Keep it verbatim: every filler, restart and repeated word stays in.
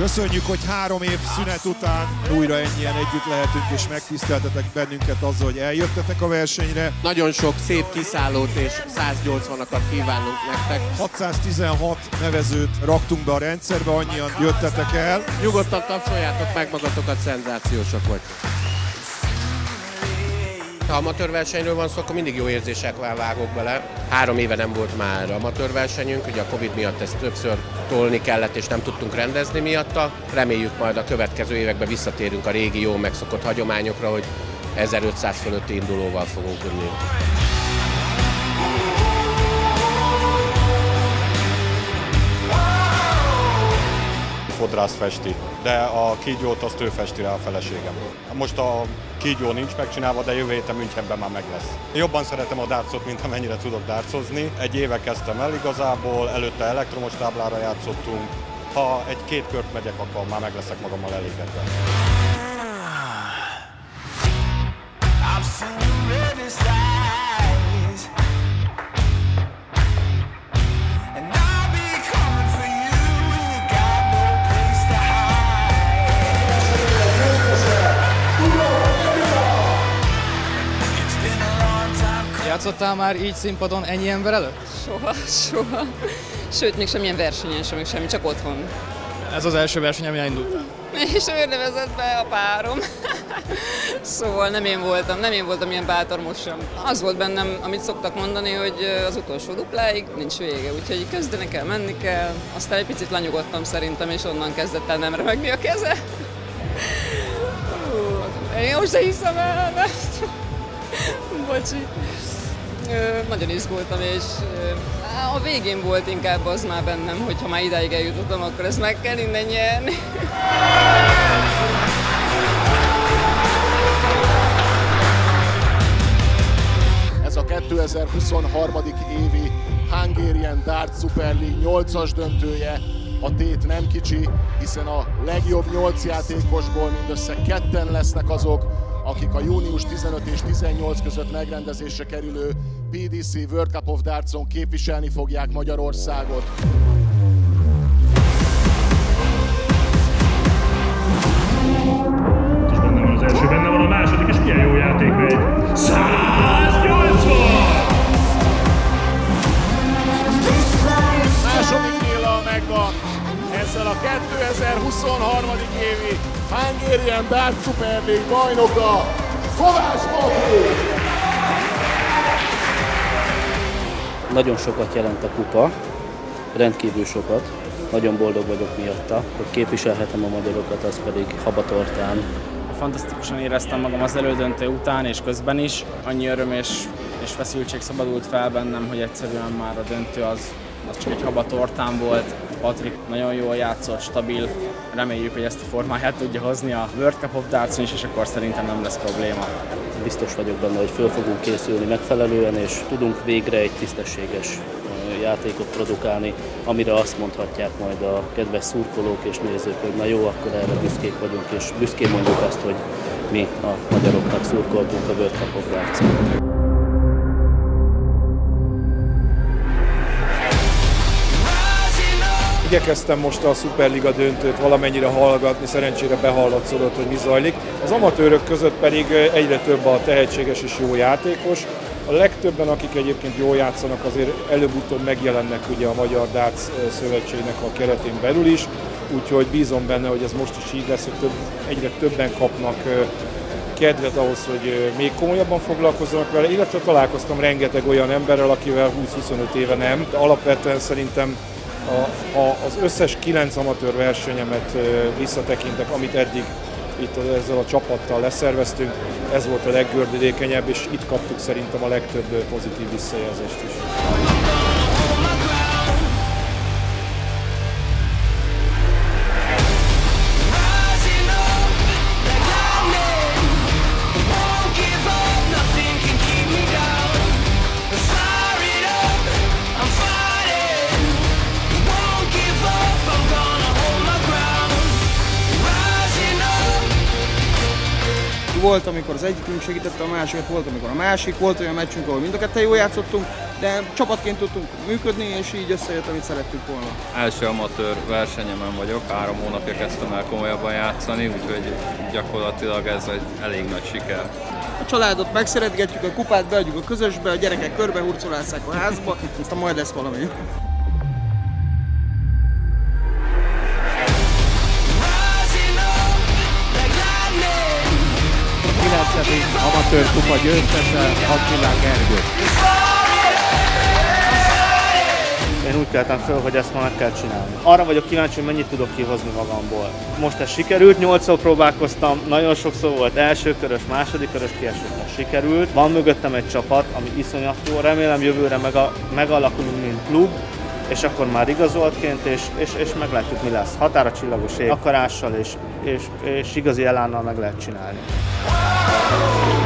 Köszönjük, hogy három év szünet után újra ennyien együtt lehetünk, és megtiszteltetek bennünket azzal, hogy eljöttetek a versenyre. Nagyon sok szép kiszállót és száznyolcvanakat kívánunk nektek. hatszáztizenhat nevezőt raktunk be a rendszerbe, annyian jöttetek el. Nyugodtan tapsoljátok meg magatokat, szenzációsak vagy. Ha amatőrversenyről van szó, akkor mindig jó érzésekkel vágok bele. Három éve nem volt már amatőrversenyünk, ugye a Covid miatt ezt többször tolni kellett, és nem tudtunk rendezni miatta. Reméljük majd a következő években visszatérünk a régi jó megszokott hagyományokra, hogy ezerötszáz fölötti indulóval fogunk tudni. Fodrász festi, de a kígyót azt ő festi rá a feleségem. Most a kígyó nincs megcsinálva, de jövő héten Münchenben már meg lesz. Jobban szeretem a dárcot, mint amennyire tudok dárcozni. Egy éve kezdtem el igazából, előtte elektromos táblára játszottunk. Ha egy-két kört megyek, akkor már meg leszek magammal elégedve. Játszottál már így színpadon ennyi ember előtt? Soha, soha. Sőt, még semmilyen versenyen sem, még semmi, csak otthon. Ez az első verseny, ami elindult. És ő nevezett be a párom. Szóval nem én voltam, nem én voltam ilyen bátor most sem. Az volt bennem, amit szoktak mondani, hogy az utolsó dupláig nincs vége, úgyhogy kezdeni kell, menni kell. Aztán egy picit lenyugodtam szerintem, és onnan kezdett el nem remegni a keze. Én most se hiszem el, mert... Bocsi. Nagyon izgultam, és a végén volt inkább az már bennem, hogy ha már idáig eljutottam, akkor ezt meg kell innen nyerni. Ez a kétezer-huszonharmadik évi Hungarian Darts Super League nyolcas döntője. A tét nem kicsi, hiszen a legjobb nyolc játékosból mindössze ketten lesznek azok, akik a június tizenöt és tizennyolc között megrendezésre kerülő pé dé cé World Cup of Dartson képviselni fogják Magyarországot. És benne van az első, benne van a második, és milyen jó játékmegy! száznyolcvan! Második nyíllal megvan, ezzel a kétezer-huszonharmadik évi Hungarian Darts Super League bajnoka, Kovács Matyi! Nagyon sokat jelent a kupa, rendkívül sokat. Nagyon boldog vagyok miatta, hogy képviselhetem a magyarokat, az pedig Habatortán. Fantasztikusan éreztem magam az elődöntő után és közben is. Annyi öröm és, és feszültség szabadult fel bennem, hogy egyszerűen már a döntő az, az csak egy Habatortán volt. Patrik nagyon jól játszott, stabil. Reméljük, hogy ezt a formáját tudja hozni a World Cup of Dartson is, és akkor szerintem nem lesz probléma. Biztos vagyok benne, hogy föl fogunk készülni megfelelően, és tudunk végre egy tisztességes játékot produkálni, amire azt mondhatják majd a kedves szurkolók és nézők, hogy na jó, akkor erre büszkék vagyunk, és büszkén mondjuk azt, hogy mi a magyaroknak szurkoltunk a World Cup of Dartson. Igyekeztem most a Superliga döntőt valamennyire hallgatni, szerencsére behallatszódott, hogy mi zajlik. Az amatőrök között pedig egyre több a tehetséges és jó játékos. A legtöbben, akik egyébként jól játszanak, azért előbb-utóbb megjelennek ugye a Magyar Darts Szövetségnek a keretén belül is, úgyhogy bízom benne, hogy ez most is így lesz, hogy több, egyre többen kapnak kedvet ahhoz, hogy még komolyabban foglalkozzanak vele, illetve találkoztam rengeteg olyan emberrel, akivel húsz-huszonöt éve nem. De alapvetően szerintem ha az összes kilenc amatőr versenyemet visszatekintek, amit eddig itt ezzel a csapattal leszerveztünk, ez volt a leggördülékenyebb, és itt kaptuk szerintem a legtöbb pozitív visszajelzést is. volt, amikor az egyikünk segítette a másikat, volt, amikor a másik, volt olyan meccsünk, ahol mind a ketten jól játszottunk, de csapatként tudtunk működni, és így összejött, amit szerettük volna. Első amatőr versenyemen vagyok, három hónapja kezdtem el komolyabban játszani, úgyhogy gyakorlatilag ez egy elég nagy siker. A családot megszeretgetjük, a kupát beadjuk a közösbe, a gyerekek körbe hurcolásszák a házba, aztán majd lesz valami. kilencedik amatőr kupa győztese, Attila Gergő. Én úgy keltem föl, hogy ezt ma meg kell csinálni. Arra vagyok kíváncsi, hogy mennyit tudok kihozni magamból. Most ez sikerült, nyolcszor próbálkoztam, nagyon sokszor volt első körös, második körös kiesőknek sikerült. Van mögöttem egy csapat, ami iszonyat jó, remélem jövőre meg a, megalakulunk, mint klub, és akkor már igazoltként, és, és, és meglátjuk, mi lesz. Határa csillagos ég, akarással és, és, és igazi elánnal meg lehet csinálni.